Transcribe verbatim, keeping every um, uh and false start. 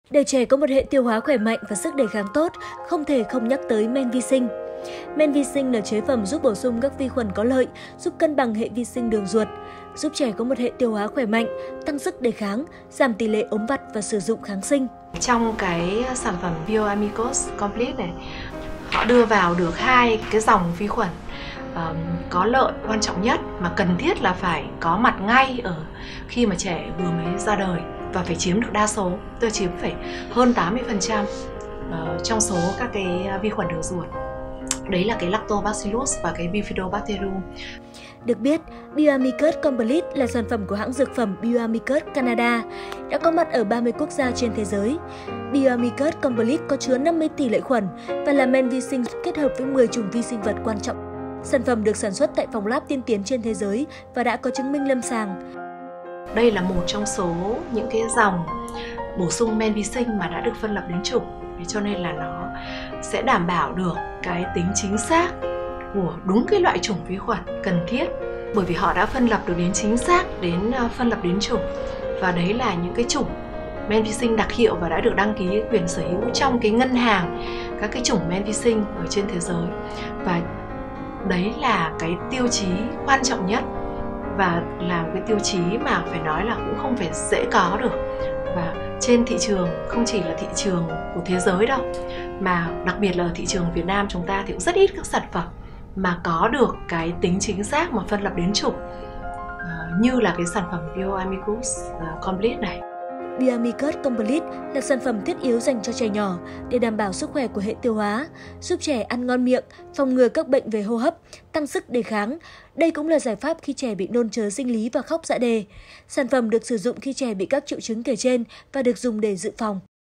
Để trẻ có một hệ tiêu hóa khỏe mạnh và sức đề kháng tốt, không thể không nhắc tới men vi sinh. Men vi sinh là chế phẩm giúp bổ sung các vi khuẩn có lợi, giúp cân bằng hệ vi sinh đường ruột, giúp trẻ có một hệ tiêu hóa khỏe mạnh, tăng sức đề kháng, giảm tỷ lệ ốm vặt và sử dụng kháng sinh. Trong cái sản phẩm Bioamicos Complete này, họ đưa vào được hai cái dòng vi khuẩn uh, có lợi quan trọng nhất mà cần thiết là phải có mặt ngay ở khi mà trẻ vừa mới ra đời và phải chiếm được đa số, tôi chiếm phải hơn tám mươi phần trăm uh, trong số các cái vi khuẩn đường ruột. Đấy là cái Lactobacillus và cái Bifidobacterium. Được biết, Bioamicus Complete là sản phẩm của hãng dược phẩm Bioamicus Canada, đã có mặt ở ba mươi quốc gia trên thế giới. Bioamicus Complete có chứa năm mươi tỷ lệ khuẩn và là men vi sinh kết hợp với mười chủng vi sinh vật quan trọng. Sản phẩm được sản xuất tại phòng lab tiên tiến trên thế giới và đã có chứng minh lâm sàng. Đây là một trong số những cái dòng bổ sung men vi sinh mà đã được phân lập đến chủng, cho nên là nó sẽ đảm bảo được cái tính chính xác của đúng cái loại chủng vi khuẩn cần thiết, bởi vì họ đã phân lập được đến chính xác đến phân lập đến chủng, và đấy là những cái chủng men vi sinh đặc hiệu và đã được đăng ký quyền sở hữu trong cái ngân hàng các cái chủng men vi sinh ở trên thế giới. Và đấy là cái tiêu chí quan trọng nhất và là cái tiêu chí mà phải nói là cũng không phải dễ có được. Và trên thị trường, không chỉ là thị trường của thế giới đâu, mà đặc biệt là ở thị trường Việt Nam chúng ta thì cũng rất ít các sản phẩm mà có được cái tính chính xác mà phân lập đến chủng uh, như là cái sản phẩm Bioamicus uh, Complete này. Bioamicus Complete là sản phẩm thiết yếu dành cho trẻ nhỏ để đảm bảo sức khỏe của hệ tiêu hóa, giúp trẻ ăn ngon miệng, phòng ngừa các bệnh về hô hấp, tăng sức đề kháng. Đây cũng là giải pháp khi trẻ bị nôn chớ sinh lý và khóc dạ đề. Sản phẩm được sử dụng khi trẻ bị các triệu chứng kể trên và được dùng để dự phòng.